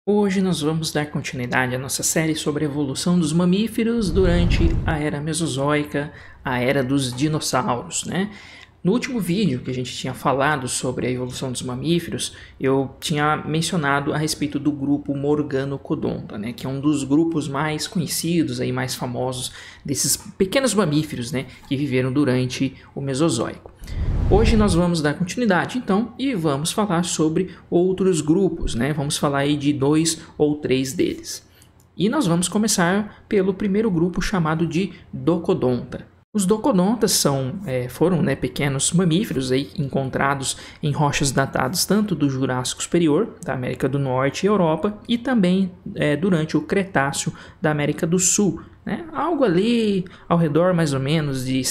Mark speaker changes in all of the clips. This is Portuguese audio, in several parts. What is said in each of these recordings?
Speaker 1: Hoje nós vamos dar continuidade à nossa série sobre a evolução dos mamíferos durante a Era Mesozoica, a Era dos Dinossauros, né? No último vídeo que a gente tinha falado sobre a evolução dos mamíferos, eu tinha mencionado a respeito do grupo Morganocodonta, né? Que é um dos grupos mais conhecidos, aí, mais famosos desses pequenos mamíferos, né? Que viveram durante o Mesozoico. Hoje nós vamos dar continuidade, então, e vamos falar sobre outros grupos, né? Vamos falar aí de 2 ou 3 deles. E nós vamos começar pelo primeiro grupo chamado de Docodonta. Os docodontas foram pequenos mamíferos aí, encontrados em rochas datadas tanto do Jurássico Superior, da América do Norte e Europa, e também durante o Cretáceo da América do Sul. Né? Algo ali ao redor mais ou menos de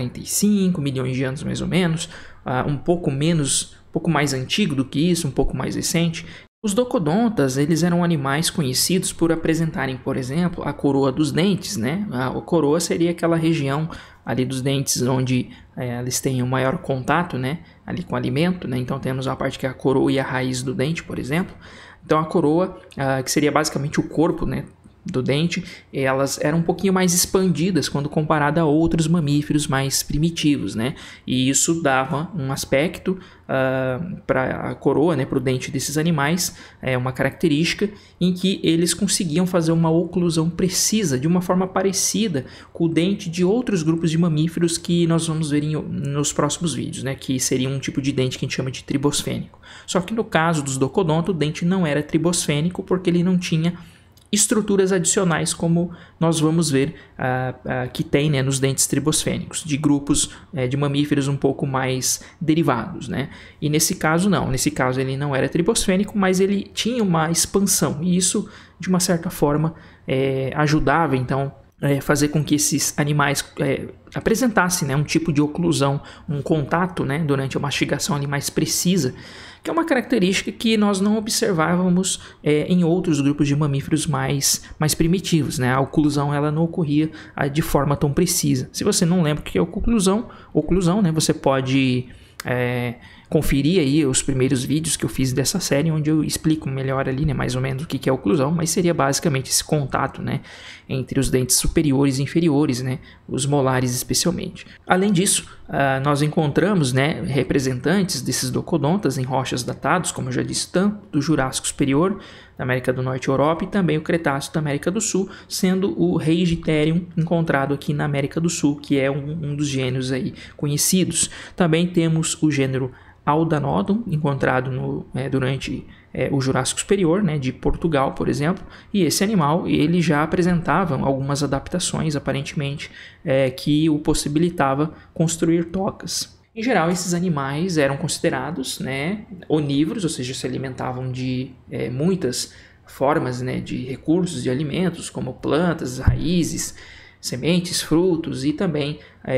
Speaker 1: 145 milhões de anos mais ou menos, um pouco mais antigo do que isso, um pouco mais recente. Os docodontas, eles eram animais conhecidos por apresentarem, por exemplo, a coroa dos dentes, né? A coroa seria aquela região ali dos dentes onde eles têm o maior contato, né? Ali com o alimento, né? Então temos a parte que é a coroa e a raiz do dente, por exemplo. Então a coroa, que seria basicamente o corpo, né, do dente, elas eram um pouquinho mais expandidas quando comparada a outros mamíferos mais primitivos, né? E isso dava um aspecto para a coroa, né, para o dente desses animais, uma característica em que eles conseguiam fazer uma oclusão precisa, de uma forma parecida com o dente de outros grupos de mamíferos que nós vamos ver nos próximos vídeos, né? Que seria um tipo de dente que a gente chama de tribosfênico. Só que no caso dos docodonta, o dente não era tribosfênico porque ele não tinha estruturas adicionais, como nós vamos ver que tem, né, nos dentes tribosfênicos, de grupos de mamíferos um pouco mais derivados, né? E nesse caso não, nesse caso ele não era tribosfênico, mas ele tinha uma expansão, e isso de uma certa forma ajudava então fazer com que esses animais apresentassem, né, um tipo de oclusão, um contato, né, durante a mastigação ali mais precisa, que é uma característica que nós não observávamos em outros grupos de mamíferos mais primitivos, né? A oclusão ela não ocorria de forma tão precisa. Se você não lembra o que é oclusão, né, você pode conferir aí os primeiros vídeos que eu fiz dessa série, onde eu explico melhor ali, né, mais ou menos o que é oclusão, mas seria basicamente esse contato, né, entre os dentes superiores e inferiores, né, os molares especialmente. Além disso, nós encontramos, né, representantes desses docodontas em rochas datadas, como eu já disse, tanto do Jurássico Superior, da América do Norte e Europa, e também o Cretáceo da América do Sul, sendo o Reigiterium encontrado aqui na América do Sul, que é um dos gêneros aí conhecidos. Também temos o gênero Aldanodon, encontrado durante o Jurássico Superior, né, de Portugal, por exemplo, e esse animal ele já apresentava algumas adaptações, aparentemente, que o possibilitava construir tocas. Em geral, esses animais eram considerados, né, onívoros, ou seja, se alimentavam de muitas formas, né, de recursos de alimentos, como plantas, raízes, sementes, frutos e também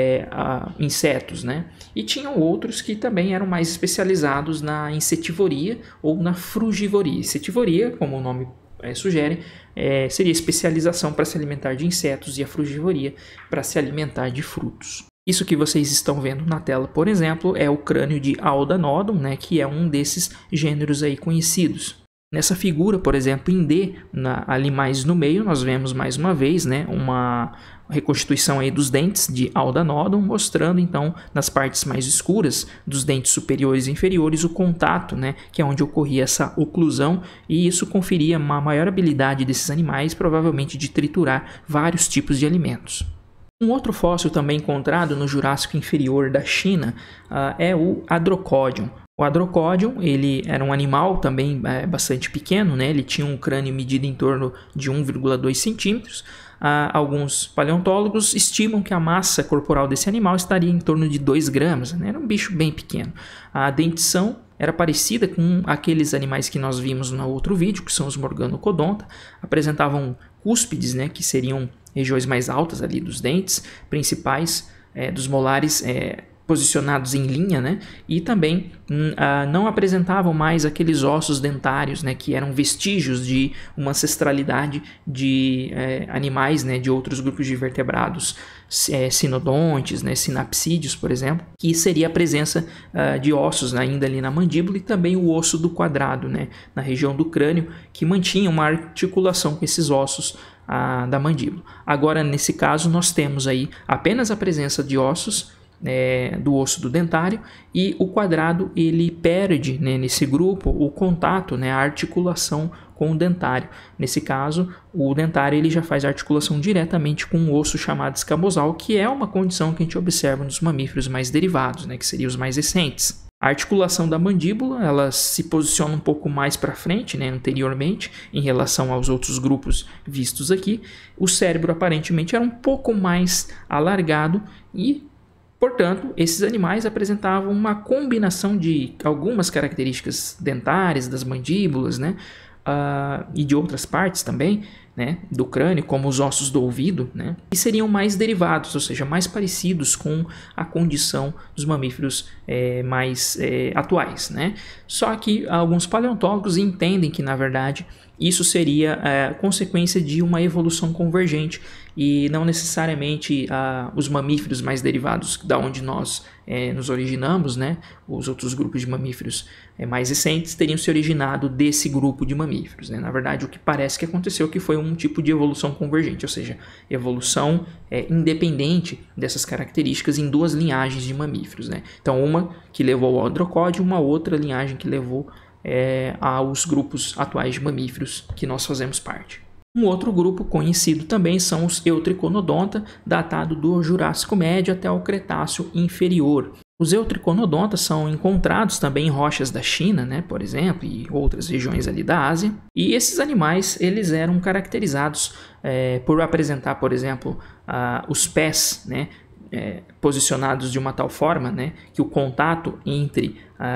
Speaker 1: insetos, né? E tinham outros que também eram mais especializados na insetivoria ou na frugivoria. Insetivoria, como o nome sugere, seria especialização para se alimentar de insetos, e a frugivoria para se alimentar de frutos. Isso que vocês estão vendo na tela, por exemplo, é o crânio de Aldanodon, né, que é um desses gêneros aí conhecidos. Nessa figura, por exemplo, em D, ali mais no meio, nós vemos mais uma vez, né, uma reconstituição aí dos dentes de Aldanodon, mostrando então nas partes mais escuras dos dentes superiores e inferiores o contato, né, que é onde ocorria essa oclusão, e isso conferia uma maior habilidade desses animais, provavelmente de triturar vários tipos de alimentos. Um outro fóssil também encontrado no Jurássico Inferior da China é o Adrocodium. O Adrocodium, ele era um animal também bastante pequeno, né? Ele tinha um crânio medido em torno de 1,2 centímetros. Alguns paleontólogos estimam que a massa corporal desse animal estaria em torno de 2 gramas, né? Era um bicho bem pequeno. A dentição era parecida com aqueles animais que nós vimos no outro vídeo, que são os Morganocodonta. Apresentavam cúspides, né, que seriam regiões mais altas ali dos dentes principais, dos molares posicionados em linha, né? E também não apresentavam mais aqueles ossos dentários, né? Que eram vestígios de uma ancestralidade de animais, né? De outros grupos de vertebrados, sinodontes, né? Sinapsídeos, por exemplo, que seria a presença de ossos ainda ali na mandíbula e também o osso do quadrado, né? Na região do crânio, que mantinha uma articulação com esses ossos da mandíbula. Agora, nesse caso, nós temos aí apenas a presença de ossos do osso do dentário, e o quadrado ele perde, né, nesse grupo o contato, né, a articulação com o dentário. Nesse caso, o dentário ele já faz articulação diretamente com o osso chamado escamosal, que é uma condição que a gente observa nos mamíferos mais derivados, né, que seriam os mais recentes. A articulação da mandíbula ela se posiciona um pouco mais para frente, né, anteriormente, em relação aos outros grupos vistos aqui. O cérebro aparentemente era um pouco mais alargado e, portanto, esses animais apresentavam uma combinação de algumas características dentárias das mandíbulas, né, e de outras partes também, né, do crânio, como os ossos do ouvido, né, e seriam mais derivados, ou seja, mais parecidos com a condição dos mamíferos mais atuais, né. Só que alguns paleontólogos entendem que, na verdade, isso seria consequência de uma evolução convergente e não necessariamente os mamíferos mais derivados da onde nós nos originamos, né? Os outros grupos de mamíferos mais recentes teriam se originado desse grupo de mamíferos, né? Na verdade, o que parece que aconteceu que foi um tipo de evolução convergente, ou seja, evolução independente dessas características em duas linhagens de mamíferos, né? Então, uma que levou ao Androcóide, uma outra linhagem que levou aos grupos atuais de mamíferos que nós fazemos parte. Um outro grupo conhecido também são os Eutriconodonta, datado do Jurássico Médio até o Cretáceo Inferior. Os Eutriconodontas são encontrados também em rochas da China, né, por exemplo, e outras regiões ali da Ásia. E esses animais eles eram caracterizados por apresentar, por exemplo, os pés, né, posicionados de uma tal forma, né, que o contato entre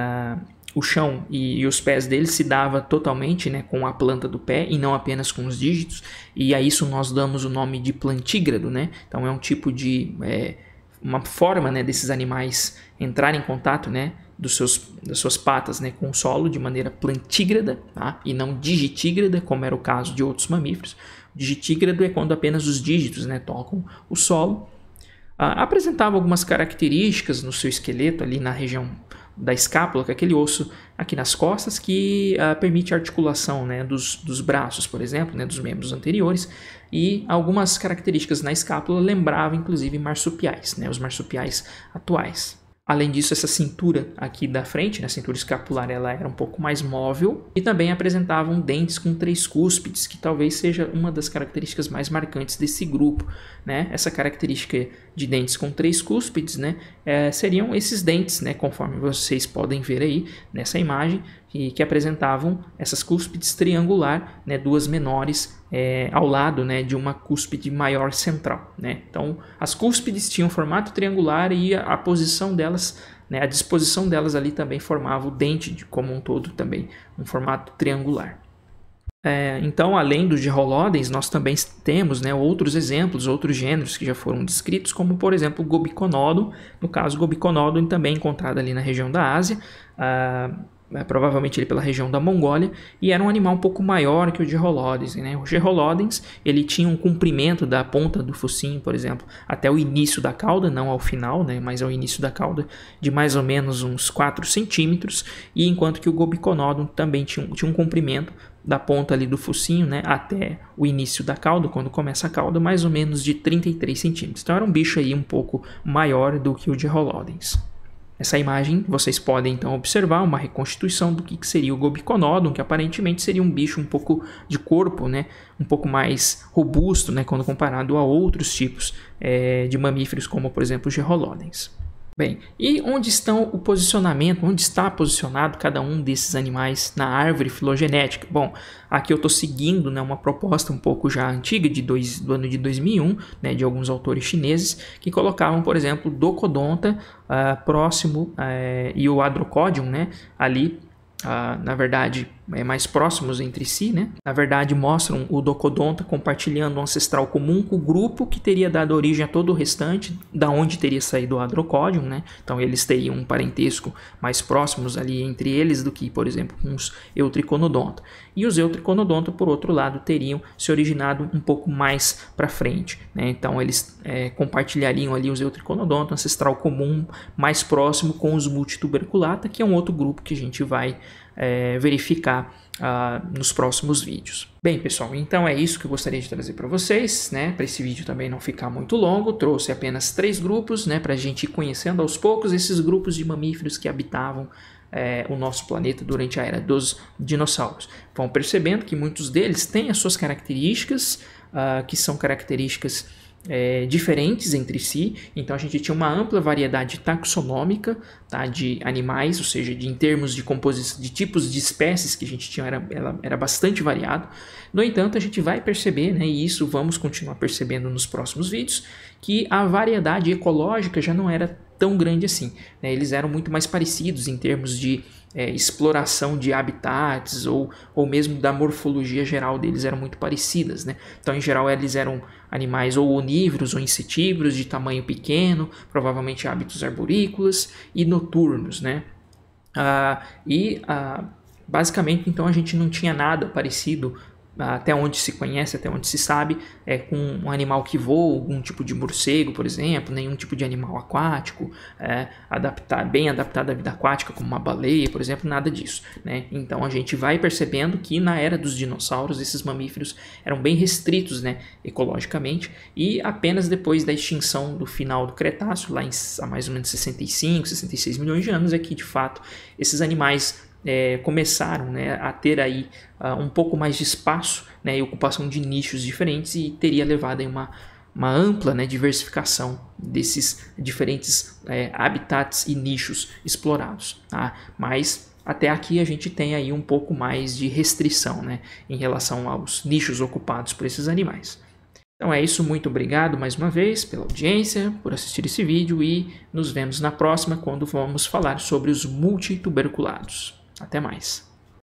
Speaker 1: o chão e os pés dele se dava totalmente, né, com a planta do pé e não apenas com os dígitos, e a isso nós damos o nome de plantígrado, né? Então é um tipo de uma forma, né, desses animais entrarem em contato, né, das suas patas, né, com o solo de maneira plantígrada, tá? E não digitígrada, como era o caso de outros mamíferos. O digitígrado é quando apenas os dígitos, né, tocam o solo. Apresentava algumas características no seu esqueleto ali na região da escápula, que é aquele osso aqui nas costas que permite a articulação, né, dos braços, por exemplo, né, dos membros anteriores, e algumas características na escápula lembravam inclusive marsupiais, né, os marsupiais atuais. Além disso, essa cintura aqui da frente, né, a cintura escapular, ela era um pouco mais móvel e também apresentavam dentes com 3 cúspides, que talvez seja uma das características mais marcantes desse grupo, né? Essa característica de dentes com 3 cúspides, né, seriam esses dentes, né, conforme vocês podem ver aí nessa imagem, que apresentavam essas cúspides triangular, né, 2 menores ao lado, né, de uma cúspide maior central, né? Então, as cúspides tinham formato triangular e a posição delas, né, a disposição delas ali também formava o dente como um todo também, um formato triangular. Então, além dos Gerolodens, nós também temos, né, outros exemplos, outros gêneros que já foram descritos, como, por exemplo, o Gobiconodon. No caso, o Gobiconodon também encontrado ali na região da Ásia, provavelmente ele pela região da Mongólia, e era um animal um pouco maior que o Gerolodens, né? O Gerolodens ele tinha um comprimento da ponta do focinho, por exemplo, até o início da cauda, não ao final, né, mas ao início da cauda, de mais ou menos uns 4 centímetros, e enquanto que o Gobiconodon também tinha um comprimento da ponta ali do focinho, né, até o início da cauda, quando começa a cauda, mais ou menos de 33 centímetros. Então era um bicho aí um pouco maior do que o Gerolodens. Nessa imagem vocês podem então observar uma reconstituição do que seria o Gobiconodon, que aparentemente seria um bicho um pouco de corpo, né, um pouco mais robusto, né, quando comparado a outros tipos de mamíferos, como por exemplo os Gerolodens. Bem, e onde está posicionado cada um desses animais na árvore filogenética? Bom, aqui eu estou seguindo, né, uma proposta um pouco já antiga do ano de 2001, né, de alguns autores chineses, que colocavam, por exemplo, o Docodonta próximo e o Adrocodium, né, ali, na verdade, mais próximos entre si, né? Na verdade, mostram o Docodonta compartilhando um ancestral comum com o grupo que teria dado origem a todo o restante, da onde teria saído o Adrocodium, né? Então eles teriam um parentesco mais próximos ali entre eles do que, por exemplo, com os Eutriconodonta. E os Eutriconodonta, por outro lado, teriam se originado um pouco mais para frente, né? Então eles compartilhariam ali os Eutriconodonta, um ancestral comum mais próximo com os Multituberculata, que é um outro grupo que a gente vai verificar nos próximos vídeos. Bem, pessoal, então é isso que eu gostaria de trazer para vocês, né? Para esse vídeo também não ficar muito longo, trouxe apenas 3 grupos, né? Para a gente ir conhecendo aos poucos esses grupos de mamíferos que habitavam o nosso planeta durante a era dos dinossauros. Vão percebendo que muitos deles têm as suas características, que são características diferentes entre si. Então a gente tinha uma ampla variedade taxonômica, tá, de animais, ou seja, em termos de composição, de tipos de espécies que a gente tinha, era bastante variado. No entanto, a gente vai perceber, né, e isso vamos continuar percebendo nos próximos vídeos, que a variedade ecológica já não era tão grande assim, né? Eles eram muito mais parecidos em termos de exploração de habitats ou mesmo da morfologia geral deles eram muito parecidas, né? Então, em geral, eles eram animais ou onívoros ou insetívoros de tamanho pequeno, provavelmente hábitos arborícolas e noturnos, né? Basicamente, então, a gente não tinha nada parecido, até onde se conhece, até onde se sabe, com um animal que voa, algum tipo de morcego, por exemplo, nenhum tipo de animal aquático, bem adaptado à vida aquática, como uma baleia, por exemplo, nada disso, né? Então a gente vai percebendo que na era dos dinossauros esses mamíferos eram bem restritos, né, ecologicamente, e apenas depois da extinção do final do Cretáceo, lá há mais ou menos 65, 66 milhões de anos, é que de fato esses animais começaram, né, a ter aí um pouco mais de espaço, né, e ocupação de nichos diferentes, e teria levado aí uma ampla, né, diversificação desses diferentes habitats e nichos explorados, tá? Mas até aqui a gente tem aí um pouco mais de restrição, né, em relação aos nichos ocupados por esses animais. Então é isso, muito obrigado mais uma vez pela audiência, por assistir esse vídeo, e nos vemos na próxima, quando vamos falar sobre os multituberculados. Até mais!